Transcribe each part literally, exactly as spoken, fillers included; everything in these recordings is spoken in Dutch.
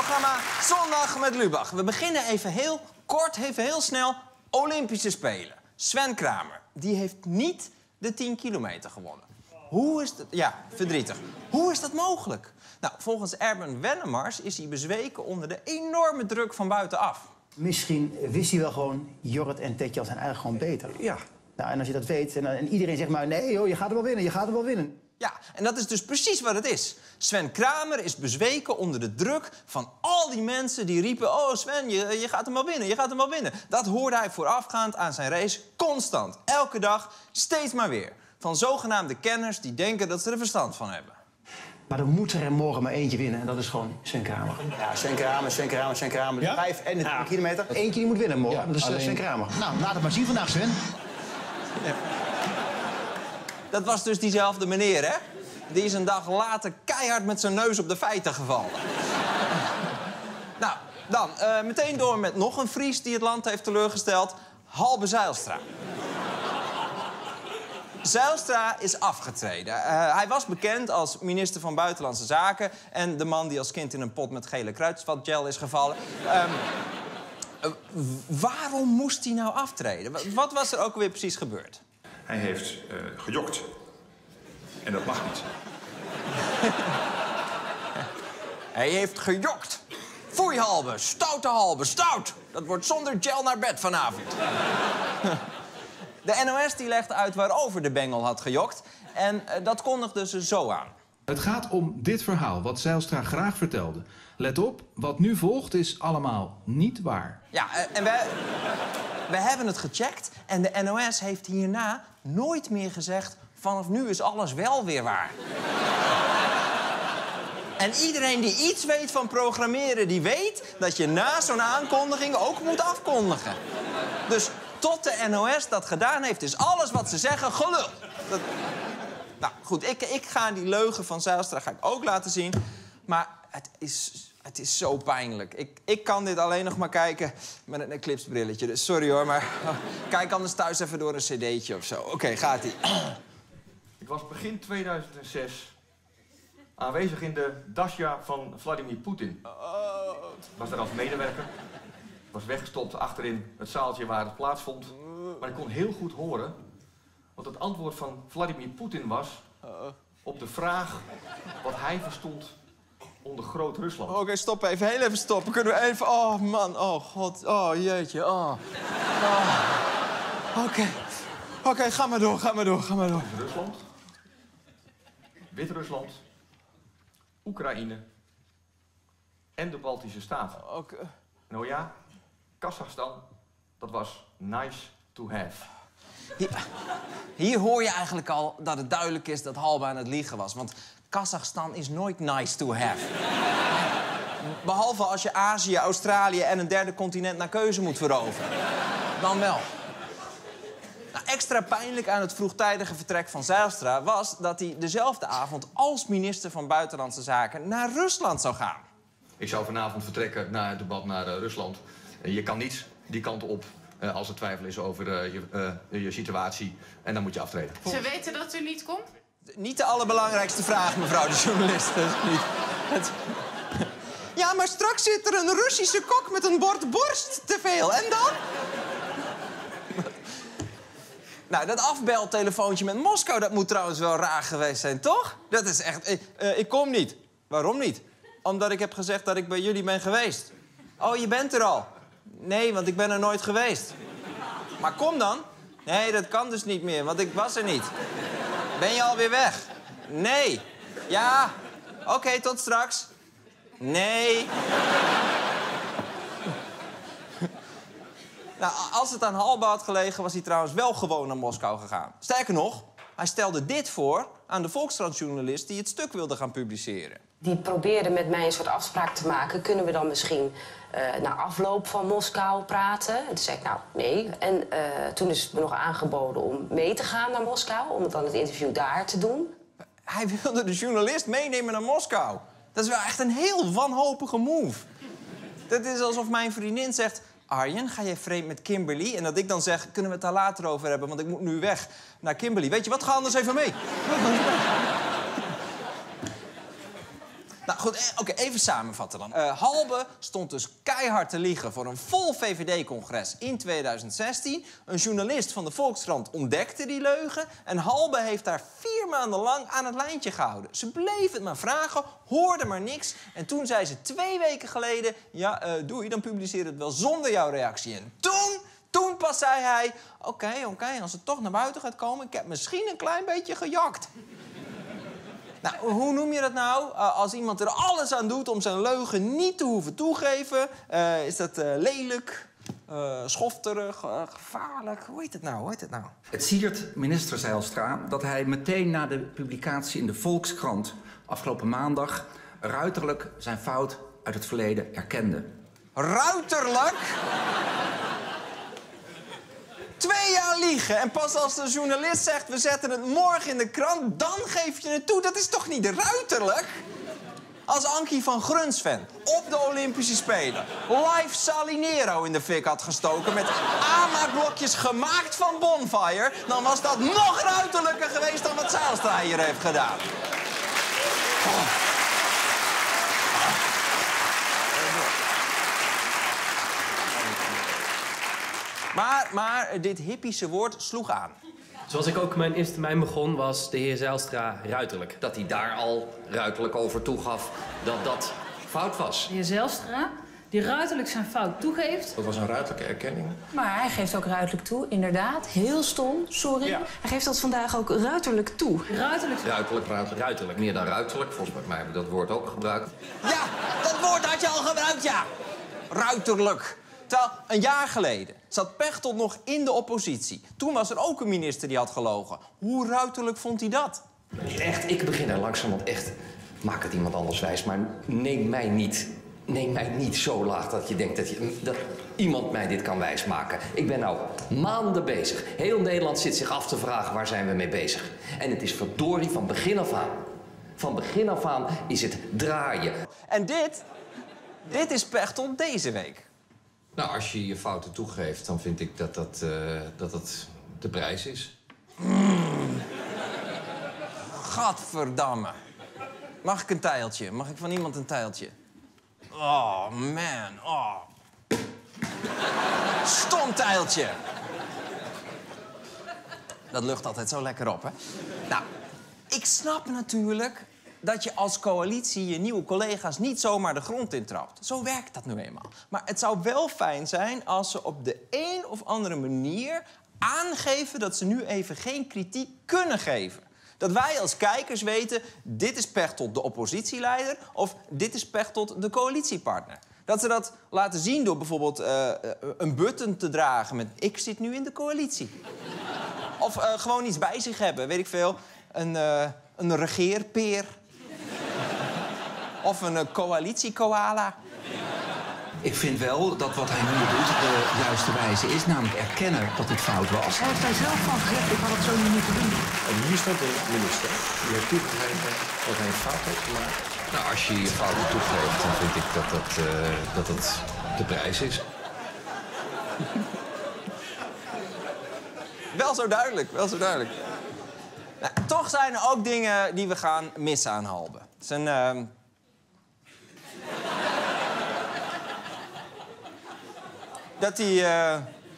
Programma Zondag met Lubach. We beginnen even heel kort, even heel snel. Olympische Spelen. Sven Kramer, die heeft niet de tien kilometer gewonnen. Hoe is dat? Ja, verdrietig. Hoe is dat mogelijk? Nou, volgens Erben Wennemars is hij bezweken onder de enorme druk van buitenaf. Misschien wist hij wel gewoon, Jorrit en Tetjan zijn eigenlijk gewoon beter. Ja. Nou, en als je dat weet, en, en iedereen zegt maar, nee joh, je gaat er wel winnen, je gaat er wel winnen. Ja, en dat is dus precies wat het is. Sven Kramer is bezweken onder de druk van al die mensen die riepen... oh, Sven, je, je gaat hem wel winnen, je gaat hem wel winnen. Dat hoorde hij voorafgaand aan zijn race constant. Elke dag, steeds maar weer. Van zogenaamde kenners die denken dat ze er verstand van hebben. Maar dan moet er morgen maar eentje winnen en dat is gewoon Sven Kramer. Ja, Sven Kramer, Sven Kramer, Sven Kramer. De Ja? vijf en de tien Ja. kilometer. Eentje die moet winnen morgen, Ja, dat is alleen- Sven Kramer. Nou, laat het maar zien vandaag, Sven. Dat was dus diezelfde meneer, hè? Die is een dag later keihard met zijn neus op de feiten gevallen. Nou, dan uh, meteen door met nog een Fries die het land heeft teleurgesteld. Halbe Zijlstra. Zijlstra is afgetreden. Uh, hij was bekend als minister van Buitenlandse Zaken... en de man die als kind in een pot met gele kruidvatgel is gevallen. Um, uh, waarom moest hij nou aftreden? Wat was er ook alweer precies gebeurd? Hij heeft uh, gejokt. En dat mag niet. Hij heeft gejokt. Foei Halbe, stoute Halbe, stout. Dat wordt zonder gel naar bed vanavond. De N O S die legde uit waarover de bengel had gejokt. En uh, dat kondigde ze zo aan. Het gaat om dit verhaal, wat Zijlstra graag vertelde. Let op, wat nu volgt is allemaal niet waar. Ja, uh, en wij... We hebben het gecheckt en de N O S heeft hierna nooit meer gezegd... vanaf nu is alles wel weer waar. En iedereen die iets weet van programmeren, die weet... dat je na zo'n aankondiging ook moet afkondigen. Dus tot de N O S dat gedaan heeft, is alles wat ze zeggen gelul. Dat... Nou, goed, ik, ik ga die leugen van Zijlstra ga ik ook laten zien. Maar het is... Het is zo pijnlijk. Ik, ik kan dit alleen nog maar kijken met een eclipsebrilletje. Dus sorry hoor, maar oh, kijk anders thuis even door een cd'tje of zo. Oké, okay, gaat-ie. Ik was begin tweeduizend zes aanwezig in de Dasja van Vladimir Poetin. Ik was daar als medewerker. Ik was weggestopt achterin het zaaltje waar het plaatsvond. Maar ik kon heel goed horen wat het antwoord van Vladimir Poetin was... op de vraag wat hij verstond... onder Groot-Rusland. Oké, okay, stop even. Heel even stoppen. Kunnen we even... Oh, man. Oh, god. Oh, jeetje. Oh. oh. Oké. Okay. Oké, okay, ga maar door. Ga maar door. Ga maar door. Rusland. Wit-Rusland. Oekraïne. En de Baltische Staten. Oké. Okay. Nou ja, Kazachstan. Dat was nice to have. Hier, hier hoor je eigenlijk al dat het duidelijk is dat Halbe aan het liegen was. Want Kazachstan is nooit nice to have. Behalve als je Azië, Australië en een derde continent naar keuze moet veroveren. Dan wel. Nou, extra pijnlijk aan het vroegtijdige vertrek van Zijlstra was dat hij dezelfde avond als minister van Buitenlandse Zaken naar Rusland zou gaan. Ik zou vanavond vertrekken na het debat naar uh, Rusland. Uh, je kan niet die kant op uh, als er twijfel is over uh, je, uh, je situatie. En dan moet je aftreden. Ze weten dat u niet komt? Niet de allerbelangrijkste vraag, mevrouw de journalist. Dat is niet... Het... Ja, maar straks zit er een Russische kok met een bord borst te veel. En dan? Nou, dat afbeltelefoontje met Moskou, dat moet trouwens wel raar geweest zijn, toch? Dat is echt... Ik, uh, ik kom niet. Waarom niet? Omdat ik heb gezegd dat ik bij jullie ben geweest. Oh, je bent er al? Nee, want ik ben er nooit geweest. Maar kom dan. Nee, dat kan dus niet meer, want ik was er niet. Ben je alweer weg? Nee. Ja. Oké, okay, tot straks. Nee. Nou, als het aan Halbe had gelegen, was hij trouwens wel gewoon naar Moskou gegaan. Sterker nog, hij stelde dit voor aan de Volkskrant-journalist die het stuk wilde gaan publiceren. Die probeerde met mij een soort afspraak te maken. Kunnen we dan misschien uh, na afloop van Moskou praten? En toen zei ik, nou, nee. En uh, toen is het me nog aangeboden om mee te gaan naar Moskou... om dan het interview daar te doen. Hij wilde de journalist meenemen naar Moskou. Dat is wel echt een heel wanhopige move. Dat is alsof mijn vriendin zegt... Arjen, ga jij vreemd met Kimberly? En dat ik dan zeg, kunnen we het daar later over hebben... want ik moet nu weg naar Kimberly. Weet je wat, ga anders even mee. Nou goed, eh, oké, even samenvatten dan. Uh, Halbe stond dus keihard te liegen voor een vol V V D-congres in tweeduizend zestien. Een journalist van de Volkskrant ontdekte die leugen. En Halbe heeft daar vier maanden lang aan het lijntje gehouden. Ze bleef het maar vragen, hoorde maar niks. En toen zei ze twee weken geleden... ja, uh, doei, dan publiceer het wel zonder jouw reactie. En toen, toen pas zei hij... oké, okay, oké, okay, als het toch naar buiten gaat komen... ik heb misschien een klein beetje gejakt. Nou, hoe noem je dat nou? Uh, als iemand er alles aan doet om zijn leugen niet te hoeven toegeven... Uh, is dat uh, lelijk, uh, schofterig, uh, gevaarlijk? Hoe heet het nou? Hoe heet het nou? Het siert minister Zijlstra dat hij meteen na de publicatie in de Volkskrant... afgelopen maandag ruiterlijk zijn fout uit het verleden erkende. Ruiterlijk? Twee jaar liegen en pas als de journalist zegt... we zetten het morgen in de krant, dan geef je het toe. Dat is toch niet ruiterlijk? Als Ankie van Grunsven op de Olympische Spelen... live Salinero in de fik had gestoken... met aanmaakblokjes gemaakt van Bonfire... dan was dat nog ruiterlijker geweest dan wat Zijlstra hier heeft gedaan. Oh. Maar, maar dit hippische woord sloeg aan. Zoals ik ook mijn eerste termijn begon, was de heer Zijlstra ruiterlijk. Dat hij daar al ruiterlijk over toegaf dat dat fout was. De heer Zijlstra, die ruiterlijk zijn fout toegeeft. Dat was een ruiterlijke erkenning. Maar hij geeft ook ruiterlijk toe, inderdaad. Heel stom, sorry. Ja. Hij geeft dat vandaag ook ruiterlijk toe. Ruiterlijk. Ruiterlijk, ruiterlijk, ruiterlijk. Meer dan ruiterlijk. Volgens mij heb ik dat woord ook gebruikt. Ja, dat woord had je al gebruikt, ja. Ruiterlijk. Terwijl een jaar geleden zat Pechtold nog in de oppositie. Toen was er ook een minister die had gelogen. Hoe ruiterlijk vond hij dat? Echt, ik begin er langzamerhand echt... maak het iemand anders wijs, maar neem mij niet... neem mij niet zo laag dat je denkt dat, je, dat iemand mij dit kan wijsmaken. Ik ben nou maanden bezig. Heel Nederland zit zich af te vragen waar zijn we mee bezig. En het is verdorie van begin af aan. Van begin af aan is het draaien. En dit, dit is Pechtold deze week. Nou, als je je fouten toegeeft, dan vind ik dat dat, uh, dat, dat de prijs is. Mm. Gadverdamme. Mag ik een tijltje? Mag ik van iemand een tijltje? Oh, man. Oh. Stom tijltje. Dat lucht altijd zo lekker op, hè? Nou, ik snap natuurlijk... dat je als coalitie je nieuwe collega's niet zomaar de grond intrapt. Zo werkt dat nu eenmaal. Maar het zou wel fijn zijn als ze op de een of andere manier aangeven... dat ze nu even geen kritiek kunnen geven. Dat wij als kijkers weten, dit is Pechtold de oppositieleider... of dit is Pechtold de coalitiepartner. Dat ze dat laten zien door bijvoorbeeld uh, een button te dragen met... ik zit nu in de coalitie. Of uh, gewoon iets bij zich hebben, weet ik veel. Een, uh, een regeerpeer. Of een uh, coalitie-koala. Ik vind wel dat wat hij nu doet de juiste wijze is, namelijk erkennen dat het fout was. Hij heeft daar zelf van gezegd, ik had het zo niet moeten doen. En hier staat de minister. Die heeft toegegeven dat hij een fout heeft gemaakt. Nou, als je je fouten toegeeft, dan vind ik dat dat, uh, dat, dat de prijs is. Wel zo duidelijk, wel zo duidelijk. Nou, toch zijn er ook dingen die we gaan missen aan Halbe. Zijn... Uh... dat hij... Uh...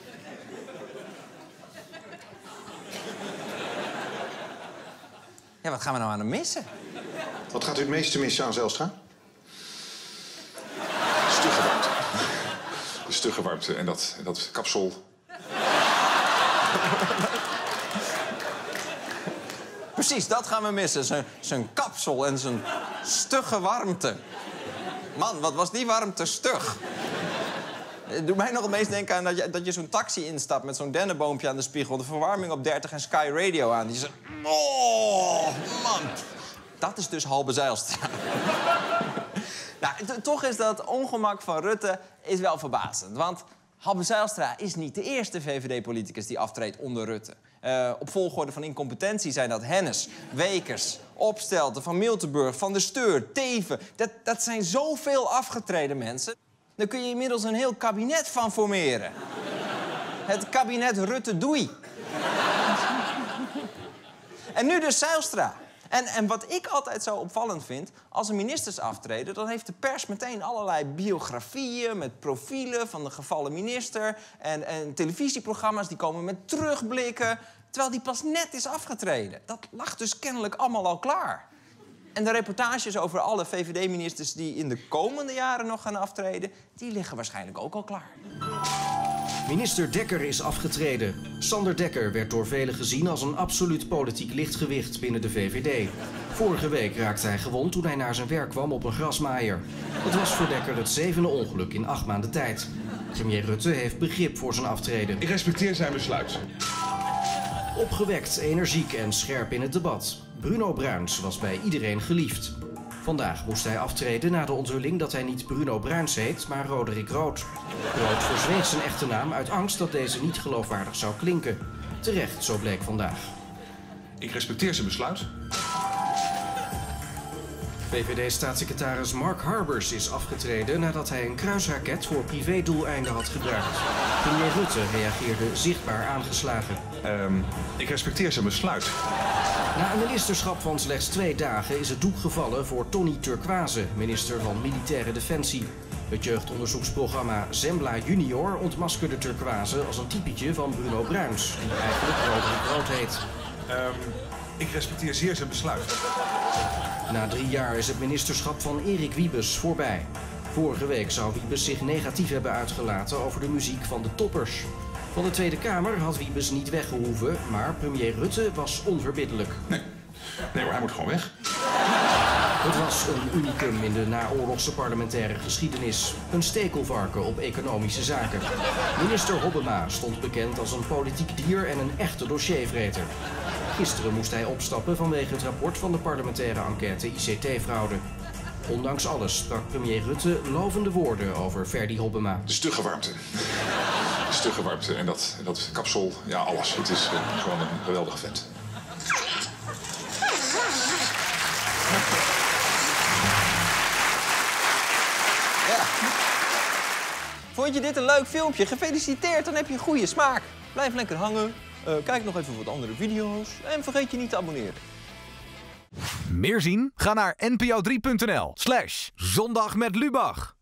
Ja, wat gaan we nou aan hem missen? Wat gaat u het meeste missen aan Zijlstra? Stugge warmte. De stugge warmte en dat, dat kapsel. Precies, dat gaan we missen. Zijn, zijn kapsel en zijn stugge warmte. Man, wat was die warmte stug. Het doet mij nog het meest denken aan dat je, dat je zo'n taxi instapt... met zo'n dennenboompje aan de spiegel, de verwarming op dertig en Sky Radio aan. Die zegt, oh, man. Dat is dus Halbe Zijlstra. Nou, toch is dat ongemak van Rutte is wel verbazend. Want Halbe Zijlstra is niet de eerste V V D-politicus die aftreedt onder Rutte. Uh, op volgorde van incompetentie zijn dat Hennis, Wekers, Opstelten, Van Miltenburg, Van der Steur, Teven. Dat, dat zijn zoveel afgetreden mensen. Daar kun je inmiddels een heel kabinet van formeren. Het kabinet Rutte-Doei. En nu dus Zijlstra. En, en wat ik altijd zo opvallend vind, als er ministers aftreden, dan heeft de pers meteen allerlei biografieën met profielen van de gevallen minister. En, en televisieprogramma's die komen met terugblikken, terwijl die pas net is afgetreden. Dat lag dus kennelijk allemaal al klaar. En de reportages over alle V V D-ministers die in de komende jaren nog gaan aftreden, die liggen waarschijnlijk ook al klaar. Minister Dekker is afgetreden. Sander Dekker werd door velen gezien als een absoluut politiek lichtgewicht binnen de V V D. Vorige week raakte hij gewond toen hij naar zijn werk kwam op een grasmaaier. Het was voor Dekker het zevende ongeluk in acht maanden tijd. Premier Rutte heeft begrip voor zijn aftreden. Ik respecteer zijn besluit. Opgewekt, energiek en scherp in het debat. Bruno Bruins was bij iedereen geliefd. Vandaag moest hij aftreden na de onthulling dat hij niet Bruno Bruins heet, maar Roderick Rood. Rood verzweeg zijn echte naam uit angst dat deze niet geloofwaardig zou klinken. Terecht, zo bleek vandaag. Ik respecteer zijn besluit. V V D-staatssecretaris Mark Harbers is afgetreden nadat hij een kruisraket voor privédoeleinden had gebruikt. Premier Rutte reageerde zichtbaar aangeslagen. Um, ik respecteer zijn besluit. Na een ministerschap van slechts twee dagen is het doek gevallen voor Tony Turquoise, minister van Militaire Defensie. Het jeugdonderzoeksprogramma Zembla Junior ontmaskerde Turquoise als een typetje van Bruno Bruins, die eigenlijk Roderick Rood heet. Um, ik respecteer zeer zijn besluit. Na drie jaar is het ministerschap van Erik Wiebes voorbij. Vorige week zou Wiebes zich negatief hebben uitgelaten over de muziek van de Toppers. Van de Tweede Kamer had Wiebes niet weggehoeven, maar premier Rutte was onverbiddelijk. Nee, nee maar hij moet gewoon weg. Het was een unicum in de naoorlogse parlementaire geschiedenis. Een stekelvarken op economische zaken. Minister Hobbema stond bekend als een politiek dier en een echte dossiervreter. Gisteren moest hij opstappen vanwege het rapport van de parlementaire enquête I C T-fraude. Ondanks alles sprak premier Rutte lovende woorden over Ferdy Hobbema. De stugge warmte. De stugge warmte en dat, dat kapsel, ja alles. Het is uh, gewoon een geweldige vent. Ja. Vond je dit een leuk filmpje? Gefeliciteerd, dan heb je goede smaak. Blijf lekker hangen. Uh, kijk nog even wat andere video's. En vergeet je niet te abonneren. Meer zien? Ga naar n p o drie punt n l slash zondag met Lubach.